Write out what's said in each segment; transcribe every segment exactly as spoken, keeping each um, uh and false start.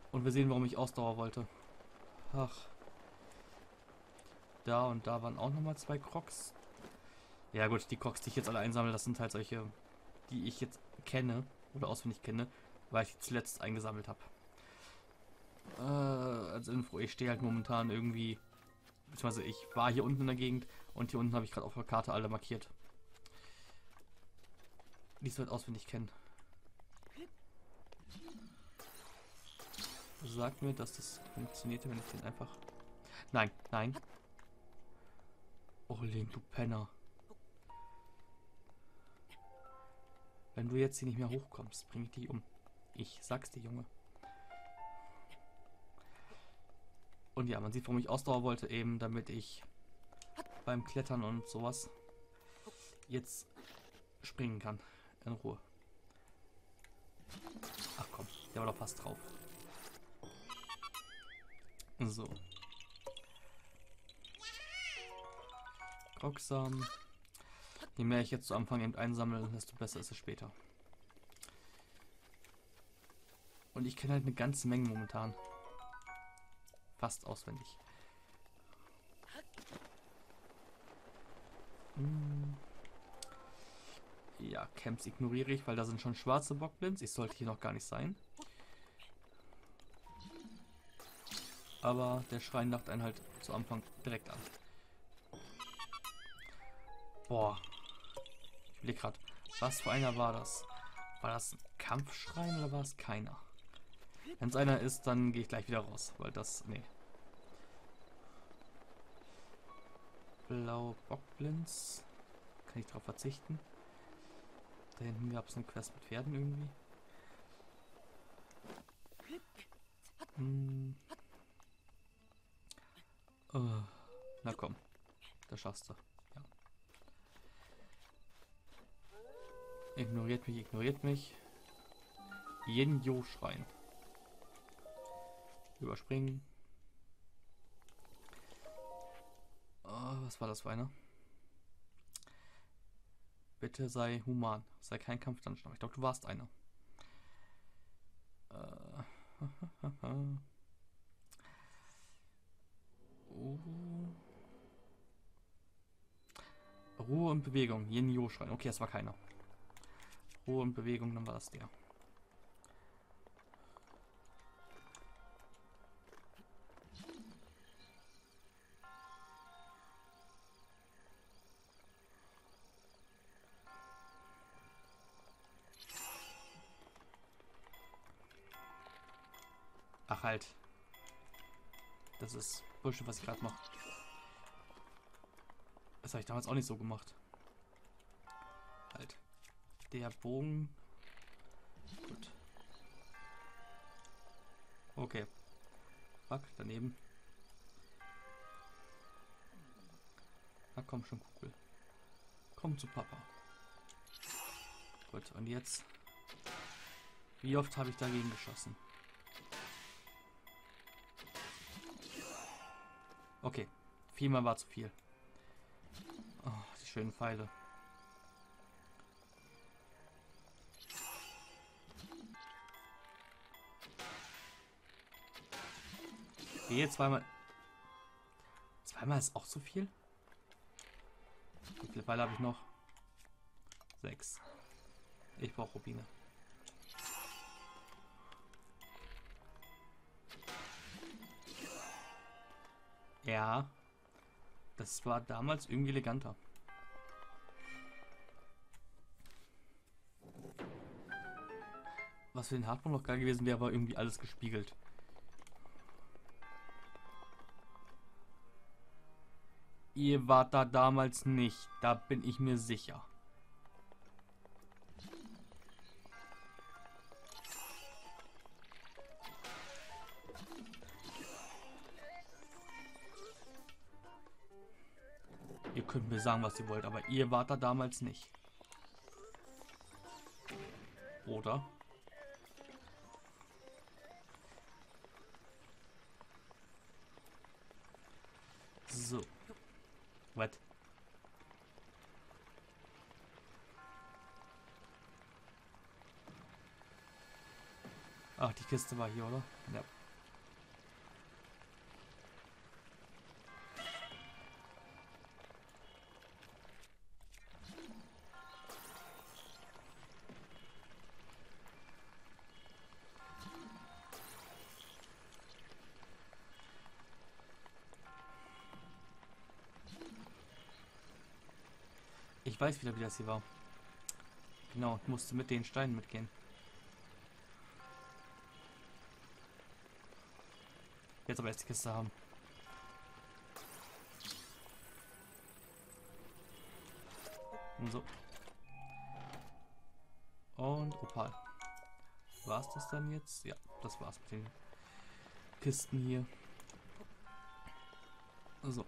Und wir sehen, warum ich Ausdauer wollte. Ach. Da und da waren auch nochmal zwei Crocs. Ja gut, die Crocs, die ich jetzt alle einsammle, das sind halt solche, die ich jetzt kenne oder auswendig kenne, weil ich die zuletzt eingesammelt habe. Äh, als Info, ich stehe halt momentan irgendwie, beziehungsweise ich war hier unten in der Gegend und hier unten habe ich gerade auf der Karte alle markiert. Die ich halt auswendig kennen. Sag mir, dass das funktionierte, wenn ich den einfach... Nein, nein. Oh, Link, du Penner. Wenn du jetzt hier nicht mehr hochkommst, bring ich dich um. Ich sag's dir, Junge. Und ja, man sieht, warum ich Ausdauer wollte, eben damit ich beim Klettern und sowas jetzt springen kann. In Ruhe. Ach komm, der war doch fast drauf. So. Roxam. Je mehr ich jetzt zu Anfang eben einsammle, desto besser ist es später. Und ich kenne halt eine ganze Menge momentan. Fast auswendig. Hm. Ja, Camps ignoriere ich, weil da sind schon schwarze Bockblins. Ich sollte hier noch gar nicht sein. Aber der Schrein lacht einen halt zu Anfang direkt an. Boah. Ich überlege gerade, was für einer war das? War das ein Kampfschrein oder war es keiner? Wenn es einer ist, dann gehe ich gleich wieder raus, weil das... Nee. Blaue Bockblins. Kann ich darauf verzichten? Da hinten gab es eine Quest mit Pferden irgendwie. Hm. Oh. Na komm. Das schaffst du. Ja. Ignoriert mich, ignoriert mich. Yin-Yo-Schrein. Überspringen. Oh, was war das für einer? Bitte sei human. Sei kein Kampfdungeon. Ich glaube, du warst einer. Äh. oh. Ruhe und Bewegung. Yin-Yo-Schrein. Okay, das war keiner. Ruhe und Bewegung, dann war das der. Ach halt. Das ist Bullshit, was ich gerade mache. Das habe ich damals auch nicht so gemacht. Halt. Der Bogen. Gut. Okay. Fuck, daneben. Na komm schon, Kugel. Komm zu Papa. Gut, und jetzt. Wie oft habe ich dagegen geschossen? Okay. Viermal war zu viel. Oh, die schönen Pfeile. Okay, zweimal. Zweimal ist auch zu viel? Wie viele Pfeile habe ich noch? Sechs. Ich brauche Rubine. Ja. Das war damals irgendwie eleganter. Was für den Hardmode noch geil gewesen wäre, war irgendwie alles gespiegelt. Ihr wart da damals nicht, da bin ich mir sicher. Ihr könnt mir sagen, was ihr wollt, aber ihr wart da damals nicht. Oder? So. Was? Ach, die Kiste war hier, oder? Ja. Ich weiß wieder, wie das hier war. Genau, ich musste mit den Steinen mitgehen. Jetzt aber erst die Kiste haben. Und so. Und Opal. War's das dann jetzt? Ja, das war's mit den Kisten hier. So.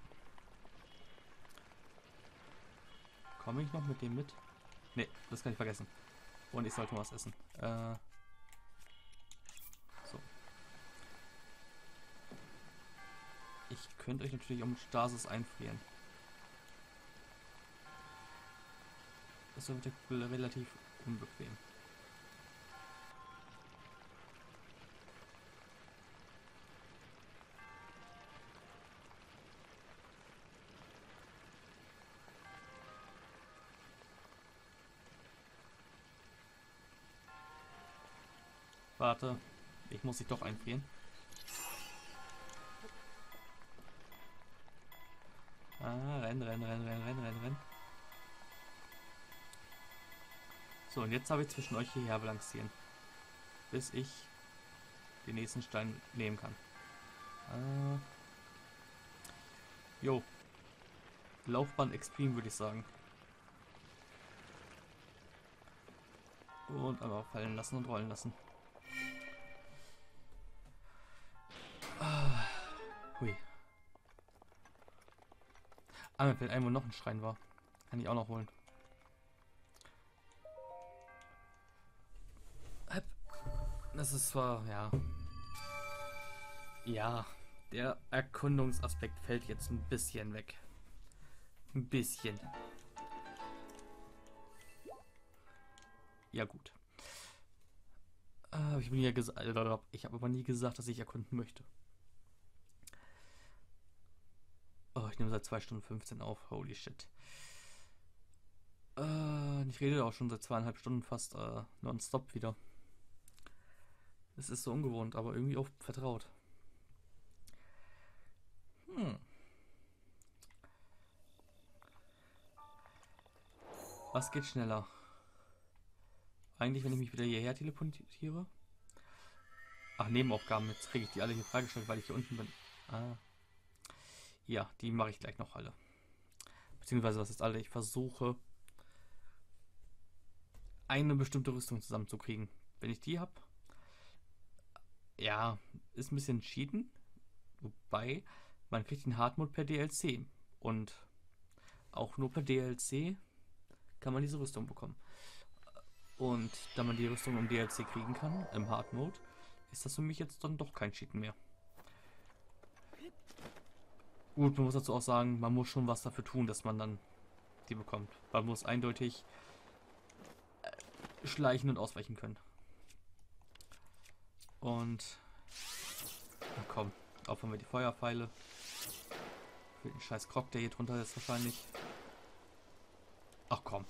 Komme ich noch mit dem mit? Ne, das kann ich vergessen. Und ich sollte was essen. Äh, so. Ich könnte euch natürlich um Stasis einfrieren. Das wird relativ unbequem. Warte, ich muss dich doch einfrieren. Ah, renn, renn, renn, renn, renn, renn, renn. So, und jetzt habe ich zwischen euch hierher balancieren. Bis ich den nächsten Stein nehmen kann. Äh, jo. Laufbahn Extreme würde ich sagen. Und einmal fallen lassen und rollen lassen. Ah, hui. Ah, mir fällt ein, wo noch ein Schrein war. Kann ich auch noch holen. Das ist zwar, ja. Ja, der Erkundungsaspekt fällt jetzt ein bisschen weg. Ein bisschen. Ja gut. Äh, ich bin ja gesagt, ich habe aber nie gesagt, dass ich erkunden möchte. Oh, ich nehme seit zwei Stunden fünfzehn auf. Holy shit. Äh, ich rede auch schon seit zweieinhalb Stunden fast äh, nonstop wieder. Es ist so ungewohnt, aber irgendwie auch vertraut. Hm. Was geht schneller? Eigentlich, wenn ich mich wieder hierher teleportiere? Ach, Nebenaufgaben. Jetzt kriege ich die alle hier freigestellt, weil ich hier unten bin. Ah. Ja, die mache ich gleich noch alle. Beziehungsweise, was ist alle? Ich versuche, eine bestimmte Rüstung zusammenzukriegen. Wenn ich die habe, ja, ist ein bisschen cheaten. Wobei, man kriegt den Hardmode per D L C. Und auch nur per D L C kann man diese Rüstung bekommen. Und da man die Rüstung im D L C kriegen kann, im Hardmode, ist das für mich jetzt dann doch kein Cheaten mehr. Gut, man muss dazu auch sagen, man muss schon was dafür tun, dass man dann die bekommt. Man muss eindeutig schleichen und ausweichen können. Und na komm, opfern wir die Feuerpfeile. Für den scheiß Krog, der hier drunter ist wahrscheinlich. Ach komm.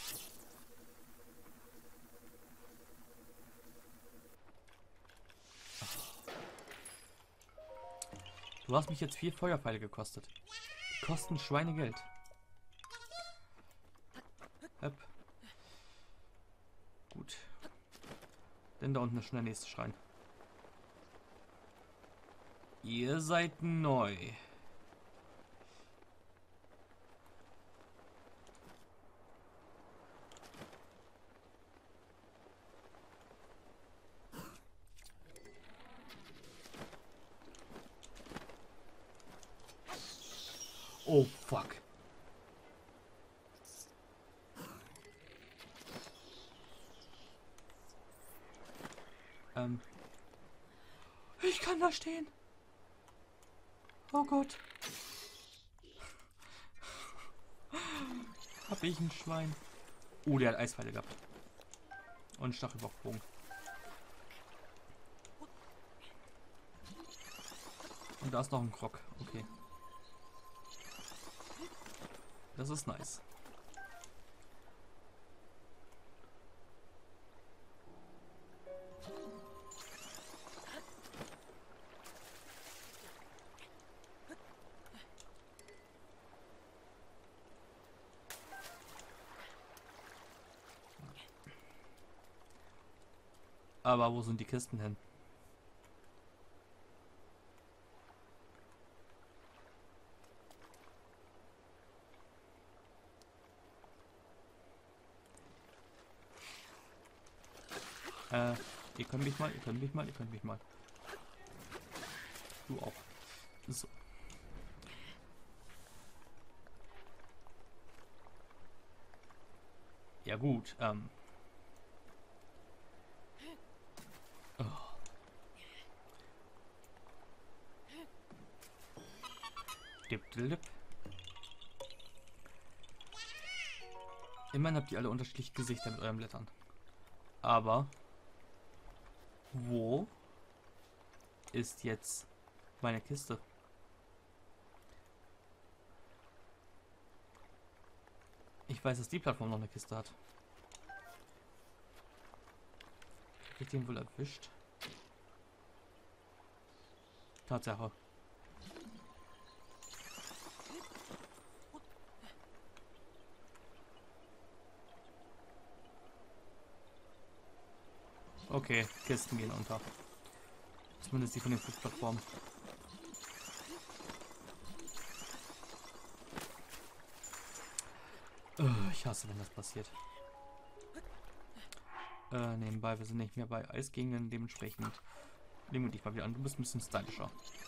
Ach. Du hast mich jetzt vier Feuerpfeile gekostet. Die kosten Schweinegeld. Hep. Gut. Denn da unten ist schon der nächste Schrein. Ihr seid neu. Oh fuck. Ähm. Ich kann da stehen. Oh Gott. Hab ich ein Schwein. Oh, der hat Eispfeile gehabt. Und Stachelbockbogen. Und da ist noch ein Krog. Okay. Das ist nice. Aber wo sind die Kisten hin? Äh, ihr könnt mich mal, ihr könnt mich mal, ihr könnt mich mal. Du auch. So. Ja gut, ähm. Oh. Dip, dip. Immerhin habt ihr alle unterschiedliche Gesichter mit euren Blättern. Aber wo ist jetzt meine Kiste? Ich weiß, dass die Plattform noch eine Kiste hat. Hab ich den wohl erwischt? Tatsache. Okay, Kisten gehen unter. Zumindest die von den Flugplattformen. Oh, ich hasse, wenn das passiert. Äh, nebenbei, wir sind nicht mehr bei Eisgegenden, dementsprechend nehmen wir dich mal wieder an. Du bist ein bisschen stylischer.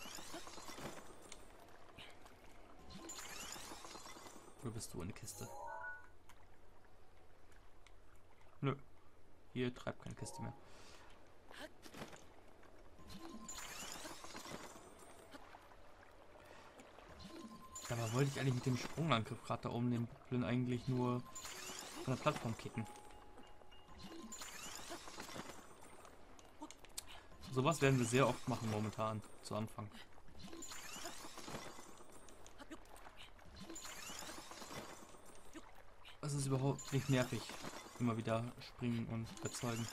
Wo bist du in der Kiste? Nö. Hier treibt keine Kiste mehr. Dabei wollte ich eigentlich mit dem Sprungangriff gerade da oben den Buckeln eigentlich nur von der Plattform kicken. Sowas werden wir sehr oft machen momentan, zu Anfang. Es ist überhaupt nicht nervig, immer wieder springen und erzeugen.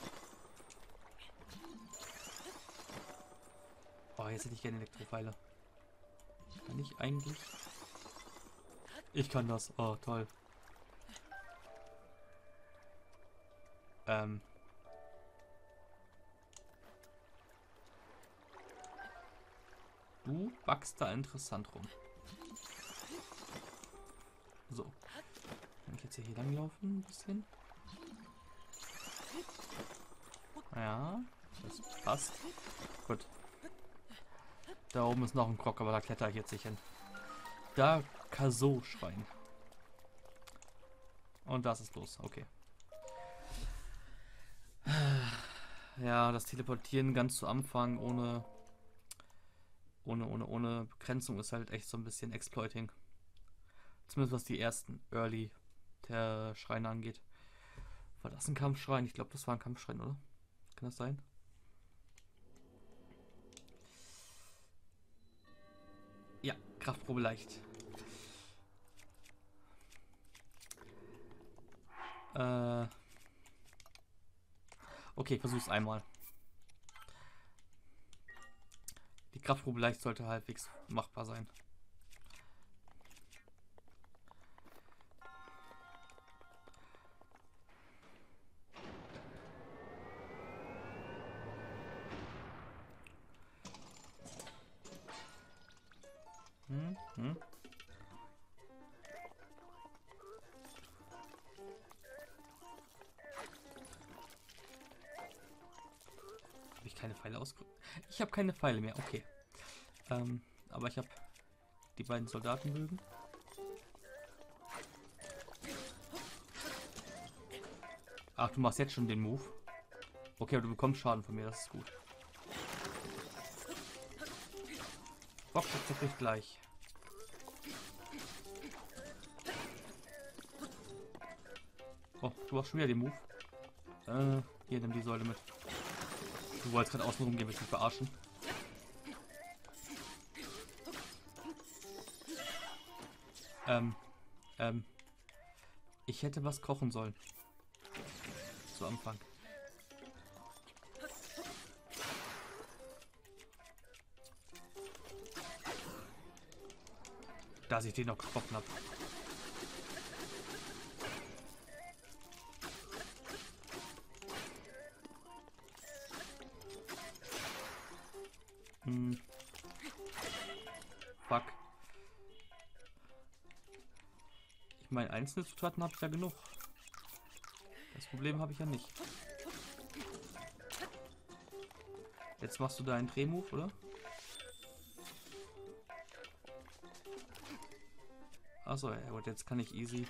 Oh, jetzt hätte ich gerne Elektropfeile. Kann ich eigentlich? Ich kann das. Oh, toll. Ähm. Du backst da interessant rum. So. Kann ich jetzt hier lang laufen ein bisschen? Ja, das passt. Gut. Da oben ist noch ein Krog, aber da kletter ich jetzt nicht hin. Da Kaso-Schrein. Und das ist los, okay. Ja, das Teleportieren ganz zu Anfang ohne ohne ohne ohne Begrenzung ist halt echt so ein bisschen Exploiting. Zumindest was die ersten Early der Schreine angeht. War das ein Kampfschrein? Ich glaube, das war ein Kampfschrein, oder? Kann das sein? Ja, Kraftprobe leicht. Äh okay, versuch's einmal. Die Kraftprobe leicht sollte halbwegs machbar sein. Hm, hm. Habe ich keine Pfeile ausgerüstet? Ich habe keine Pfeile mehr, okay. Ähm, aber ich habe die beiden Soldatenbögen. Ach, du machst jetzt schon den Move. Okay, aber du bekommst Schaden von mir, das ist gut. Bock, das zerbricht gleich. Oh, du hast schon wieder den Move. Äh, hier, nimm die Säule mit. Du wolltest gerade außen rumgehen, willst mich verarschen. Ähm, ähm, ich hätte was kochen sollen. Zu Anfang. Dass ich den noch getroffen habe. Hm. Fuck. Ich meine, einzelne Zutaten habe ich ja genug. Das Problem habe ich ja nicht. Jetzt machst du da einen Drehmove, oder? Achso, ja gut, jetzt kann ich easy.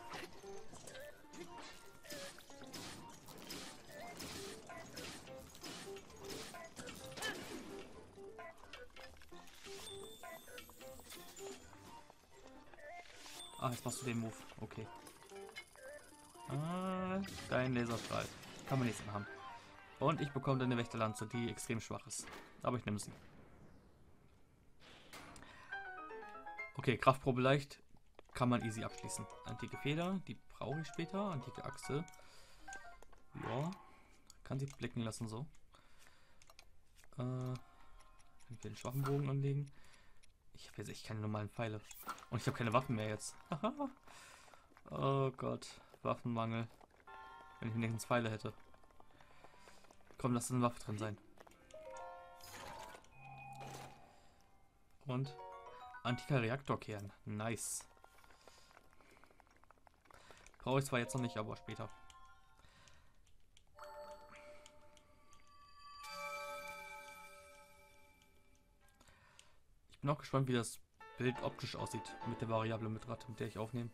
Ah, jetzt machst du den Move. Okay. Ah, dein Laserstrahl. Kann man nichts haben. Und ich bekomme dann eine Wächterlanze, die extrem schwach ist. Aber ich nehme sie. Okay, Kraftprobe leicht. Kann man easy abschließen. Antike Feder, die brauche ich später. Antike Achse. Ja. Kann sie blicken lassen so. Äh, kann ich den schwachen Bogen anlegen. Ich habe jetzt echt keine normalen Pfeile. Und ich habe keine Waffen mehr jetzt. Oh Gott. Waffenmangel. Wenn ich wenigstens Pfeile hätte. Komm, lass eine Waffe drin sein. Und antiker Reaktorkern. Nice. Brauche ich zwar jetzt noch nicht, aber später. Ich bin auch gespannt, wie das Bild optisch aussieht mit der Variable mit Rad, mit der ich aufnehme.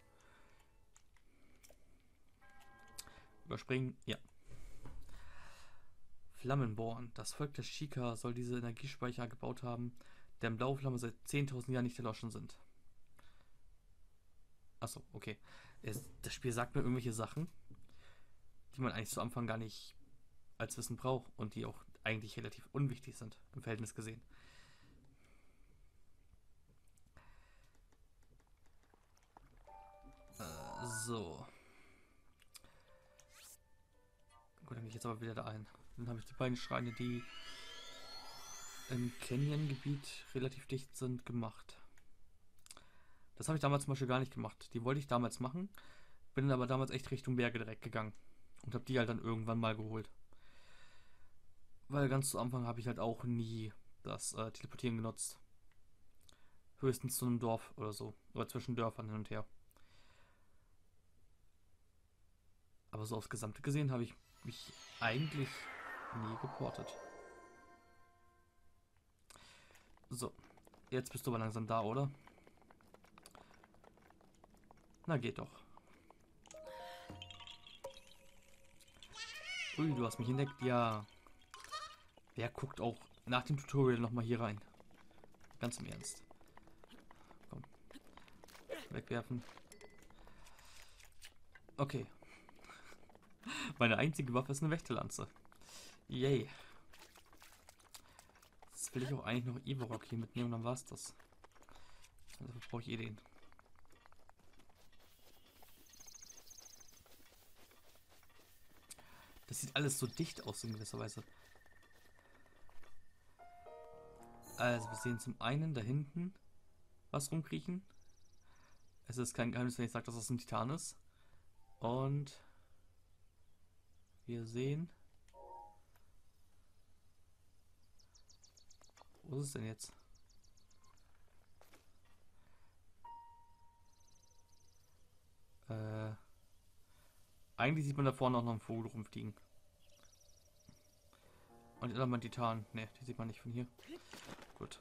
Überspringen, ja. Flammenborn. Das Volk der Shika soll diese Energiespeicher gebaut haben, deren blaue Flammen seit zehntausend Jahren nicht erloschen sind. Achso, okay. Es, das Spiel sagt mir irgendwelche Sachen, die man eigentlich zu Anfang gar nicht als Wissen braucht und die auch eigentlich relativ unwichtig sind, im Verhältnis gesehen. Äh, so. Gut, dann gehe ich jetzt aber wieder da ein. Dann habe ich die beiden Schreine, die im Canyon-Gebiet relativ dicht sind, gemacht. Das habe ich damals zum Beispiel gar nicht gemacht. Die wollte ich damals machen, bin aber damals echt Richtung Berge direkt gegangen und habe die halt dann irgendwann mal geholt. Weil ganz zu Anfang habe ich halt auch nie das äh, Teleportieren genutzt. Höchstens zu einem Dorf oder so. Oder zwischen Dörfern hin und her. Aber so aufs Gesamte gesehen habe ich mich eigentlich nie geportet. So, jetzt bist du aber langsam da, oder? Na, geht doch. Ui, du hast mich entdeckt, ja. Wer guckt auch nach dem Tutorial nochmal hier rein? Ganz im Ernst. Komm. Wegwerfen. Okay. Meine einzige Waffe ist eine Wächterlanze. Yay. Jetzt will ich auch eigentlich noch Evorok hier mitnehmen, dann war's das. Dafür brauche ich eh den. Das sieht alles so dicht aus in gewisser Weise. Also wir sehen zum einen da hinten was rumkriechen. Es ist kein Geheimnis, wenn ich sage, dass das ein Titan ist. Und wir sehen... Wo ist es denn jetzt? Äh, eigentlich sieht man da vorne auch noch einen Vogel rumfliegen. Und dann mal Titan. Ne, die sieht man nicht von hier. Gut.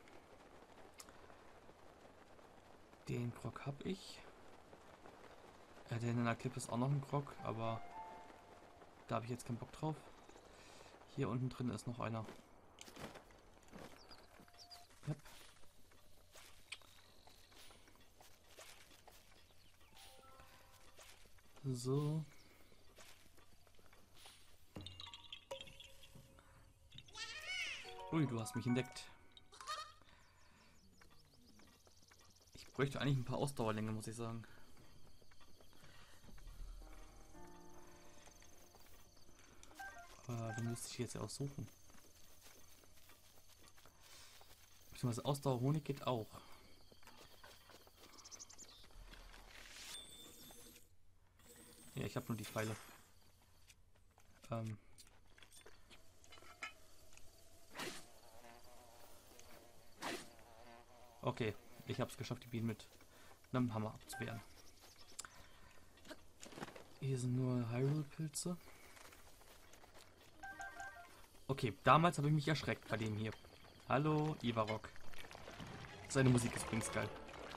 Den Grog habe ich. Äh, der in der Klippe ist auch noch ein Grog, aber da habe ich jetzt keinen Bock drauf. Hier unten drin ist noch einer. Yep. So. Ui, du hast mich entdeckt. Ich bräuchte eigentlich ein paar Ausdauerlänge, muss ich sagen. Aber den müsste ich jetzt ja auch suchen. Beziehungsweise Ausdauer Honig geht auch. Ja, ich habe nur die Pfeile. Ähm. Okay, ich habe es geschafft, die Bienen mit einem Hammer abzuwehren. Hier sind nur Hyrule-Pilze. Okay, damals habe ich mich erschreckt bei dem hier. Hallo, Ivarok. Seine Musik ist übrigens geil.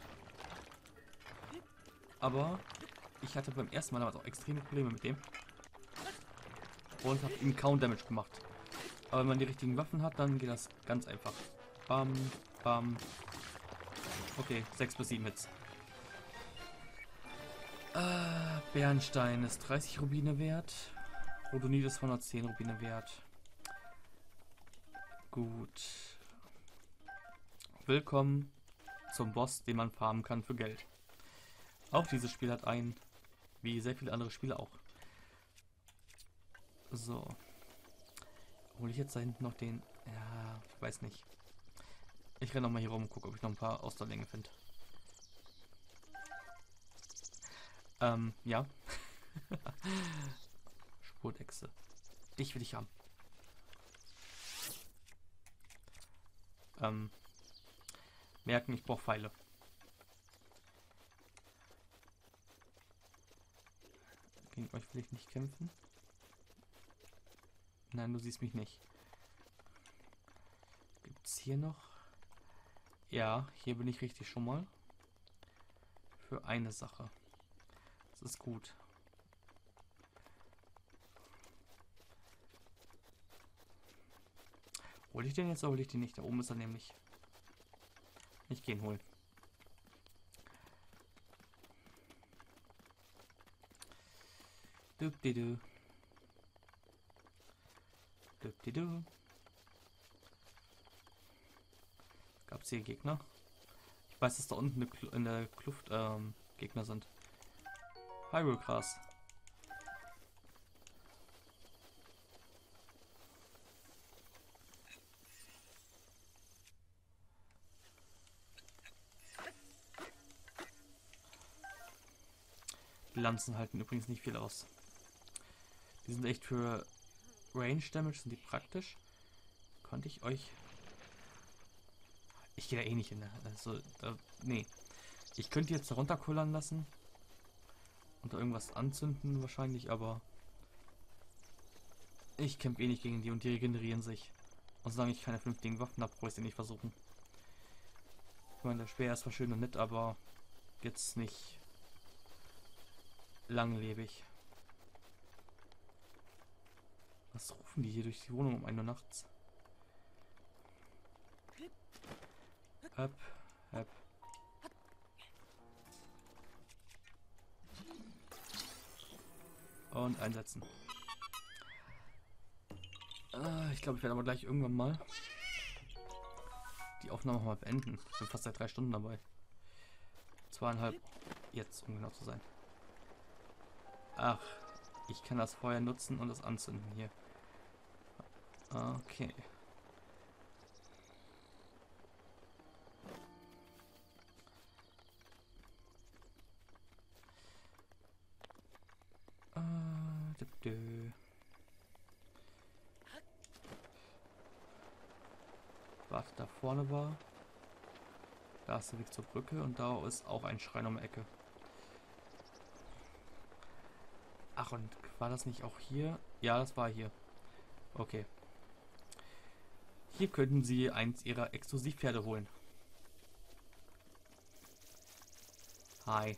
Aber ich hatte beim ersten Mal damals auch extreme Probleme mit dem. Und habe ihm kaum Damage gemacht. Aber wenn man die richtigen Waffen hat, dann geht das ganz einfach. Bam, bam. Okay, sechs bis sieben Hits. Äh, Bernstein ist dreißig Rubine wert. Rhodonit ist hundertzehn Rubine wert. Gut. Willkommen zum Boss, den man farmen kann für Geld. Auch dieses Spiel hat einen, wie sehr viele andere Spiele auch. So. Hole ich jetzt da hinten noch den... Ja, ich weiß nicht. Ich renne noch mal hier rum und gucke, ob ich noch ein paar Ausdauerlänge finde. Ähm, ja. Spurtechse. Dich will ich haben. Ähm, merken, ich brauche Pfeile. Gegen euch will ich nicht kämpfen. Nein, du siehst mich nicht. Gibt's hier noch? Ja, hier bin ich richtig schon mal. Für eine Sache. Das ist gut. Hol ich den jetzt oder hol ich den nicht? Da oben ist er nämlich. Ich gehe ihn holen. Dupdidu. Dupdidu. Gab es hier Gegner? Ich weiß, dass da unten in der Kluft ähm, Gegner sind. Hyrule Gras. Die Lanzen halten übrigens nicht viel aus. Die sind echt für Range Damage, sind die praktisch. Konnte ich euch... Ich gehe da eh nicht hin. Also, äh, nee. Ich könnte jetzt runterkullern lassen. Und da irgendwas anzünden wahrscheinlich, aber... Ich kämpfe eh nicht gegen die und die regenerieren sich. Und solange ich keine vernünftigen Waffen habe, brauche ich sie nicht versuchen. Ich meine, der Speer ist zwar schön und nett, aber jetzt nicht langlebig. Was rufen die hier durch die Wohnung um ein Uhr nachts? Ab, ab. Und einsetzen. Äh, ich glaube, ich werde aber gleich irgendwann mal die Aufnahme mal beenden. Ich bin fast seit drei Stunden dabei. Zweieinhalb jetzt, um genau zu sein. Ach, ich kann das Feuer nutzen und das anzünden hier. Okay. Äh, dü -dü. Warte, da vorne war. Da ist der Weg zur Brücke und da ist auch ein Schrein um die Ecke. Ach, und war das nicht auch hier? Ja, das war hier. Okay. Hier könnten Sie eins Ihrer Exklusivpferde holen. Hi.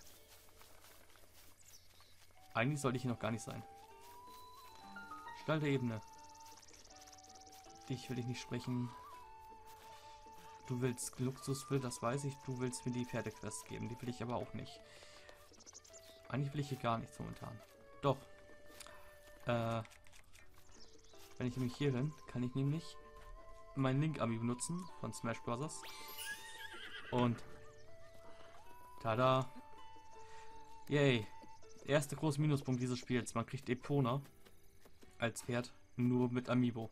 Eigentlich sollte ich hier noch gar nicht sein. Stall der Ebene. Dich will ich nicht sprechen. Du willst Luxus, will, das weiß ich. Du willst mir die Pferdequest geben. Die will ich aber auch nicht. Eigentlich will ich hier gar nichts momentan. Doch. Äh, wenn ich nämlich hier bin, kann ich nämlich mein Link-Ami benutzen von Smash Bros. Und tada. Yay. Erster große Minuspunkt dieses Spiels. Man kriegt Epona als Pferd nur mit Amiibo.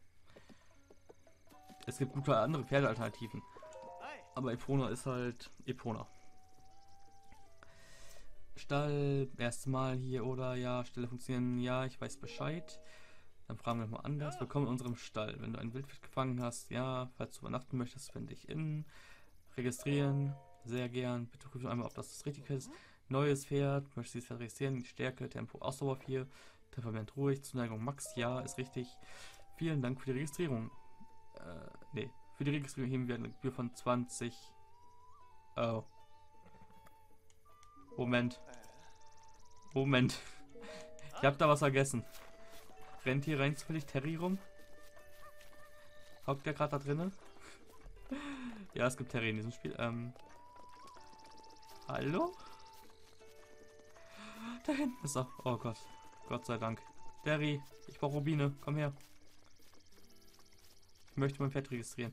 Es gibt gute andere Pferdealternativen. Aber Epona ist halt Epona. Stall, erstes Mal hier oder ja, Stelle funktionieren, ja, ich weiß Bescheid. Dann fragen wir mal anders. Willkommen in unserem Stall. Wenn du ein Wildpferd gefangen hast, ja, falls du übernachten möchtest, finde ich in. Registrieren. Sehr gern. Bitte prüfen einmal, ob das das Richtige ist. Neues Pferd. Möchtest du dieses Pferd registrieren? Stärke, Tempo, Ausdauer vier. Temperament ruhig. Zuneigung Max. Ja, ist richtig. Vielen Dank für die Registrierung. Äh, nee. Für die Registrierung heben wir eine Gebühr von zwanzig. Oh. Moment. Moment. Ich hab da was vergessen. Rennt hier rein zufällig Terry rum? Hockt der gerade da drinnen? Ja, es gibt Terry in diesem Spiel. Ähm. Hallo? Da hinten ist er. Oh Gott. Gott sei Dank. Terry, ich brauche Rubine. Komm her. Ich möchte mein Pferd registrieren.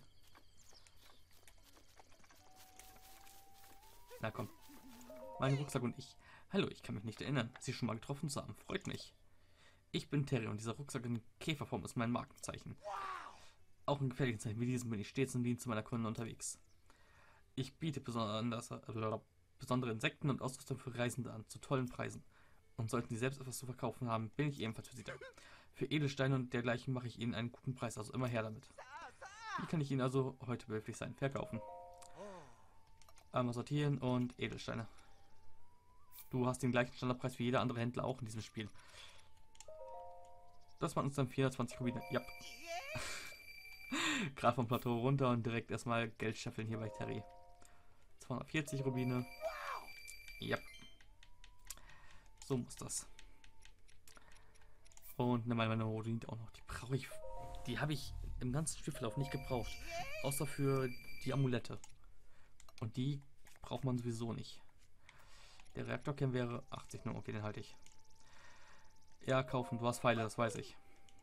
Na komm. Mein Rucksack und ich. Hallo, ich kann mich nicht erinnern, Sie schon mal getroffen zu haben. Freut mich. Ich bin Terry und dieser Rucksack in Käferform ist mein Markenzeichen. Auch in gefährlichen Zeiten wie diesem bin ich stets im Dienst meiner Kunden unterwegs. Ich biete besonders, äh, besondere Insekten und Ausrüstung für Reisende an, zu tollen Preisen. Und sollten Sie selbst etwas zu verkaufen haben, bin ich ebenfalls für Sie da. Für Edelsteine und dergleichen mache ich Ihnen einen guten Preis, also immer her damit. Wie kann ich Ihnen also heute behilflich sein? Verkaufen. Einmal sortieren und Edelsteine. Du hast den gleichen Standardpreis wie jeder andere Händler auch in diesem Spiel. Das waren uns dann vierhundertzwanzig Rubine. Ja. Gerade vom Plateau runter und direkt erstmal Geld scheffeln hier bei Terry. zweihundertvierzig Rubine. Ja. So muss das. Und eine meine Rubine auch noch. Die brauche ich. Die habe ich im ganzen Spielverlauf nicht gebraucht. Außer für die Amulette. Und die braucht man sowieso nicht. Der Reaktorkern wäre achtzig nur. Okay, den halte ich. Ja, kaufen. Du hast Pfeile, das weiß ich.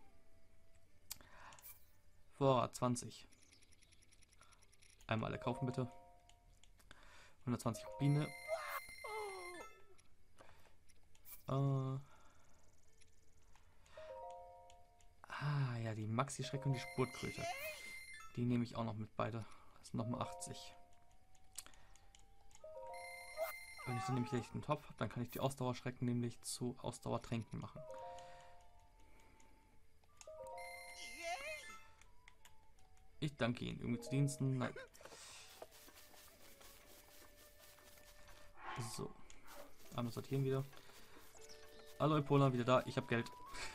Vorrat zwanzig. Einmal alle kaufen, bitte. hundertzwanzig Rubine. Äh. Ah, ja, die Maxi-Schreck und die Spurtkröte. Die nehme ich auch noch mit beide. Das sind nochmal achtzig. Wenn ich dann nämlich echt einen Topf habe, dann kann ich die Ausdauerschrecken nämlich zu Ausdauertränken machen. Ich danke Ihnen. Irgendwie zu Diensten? Nein. So. Einmal sortieren wieder. Hallo Epona, wieder da. Ich habe Geld.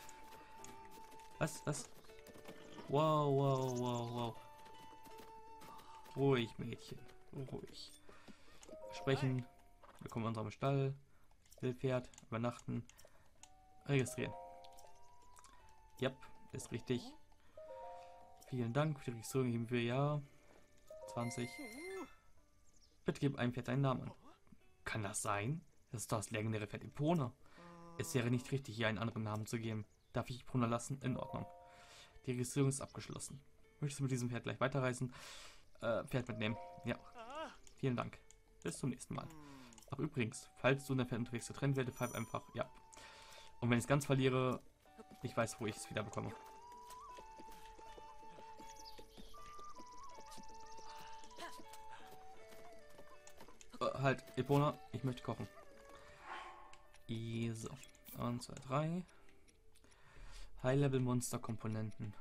Was? Was? Wow, wow, wow, wow. Ruhig, Mädchen. Ruhig. Sprechen. Willkommen in unserem Stall. Wildpferd. Übernachten. Registrieren. Yep, ist richtig. Vielen Dank für die Registrierung. Geben wir ja. zwanzig. Bitte gib einem Pferd deinen Namen an. Kann das sein? Das ist das legendäre Pferd Epona. Es wäre nicht richtig, hier einen anderen Namen zu geben. Darf ich Epona lassen? In Ordnung. Die Registrierung ist abgeschlossen. Möchtest du mit diesem Pferd gleich weiterreisen? Äh, Pferd mitnehmen. Ja. Vielen Dank. Bis zum nächsten Mal. Ach übrigens, falls du in der Pferd unterwegs getrennt werde, pfeif einfach. Ja. Und wenn ich es ganz verliere, ich weiß, wo ich es wieder bekomme. Äh, halt, Epona, ich möchte kochen. So. eins, zwei, drei. High-Level-Monster-Komponenten.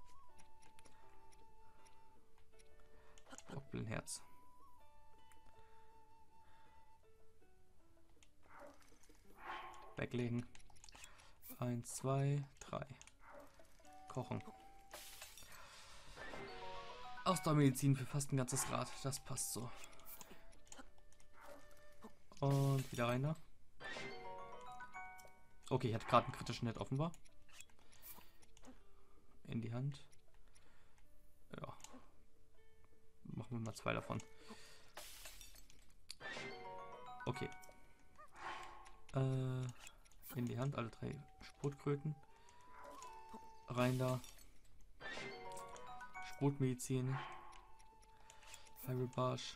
Doppelherz. Weglegen. eins, zwei, drei. Kochen. Ausdauermedizin für fast ein ganzes Rad. Das passt so. Und wieder rein da. Okay, ich hatte gerade einen kritischen Hit offenbar. In die Hand. Ja. Machen wir mal zwei davon. Okay. Äh, in die Hand, alle drei Spurtkröten. Rein da. Spurtmedizin. Hyrule Barsch.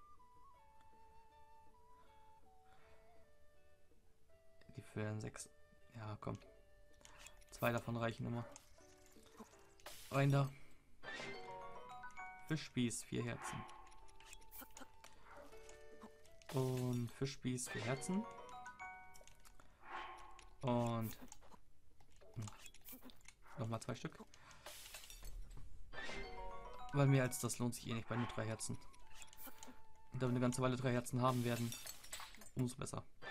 Die für sechs. Ja, komm. Zwei davon reichen immer. Rein da. Fischspieß, vier Herzen. Und Fischspieß, vier Herzen. Und nochmal zwei Stück. Weil mehr als das lohnt sich eh nicht bei nur drei Herzen. da wir eine ganze Weile drei Herzen haben werden, umso besser.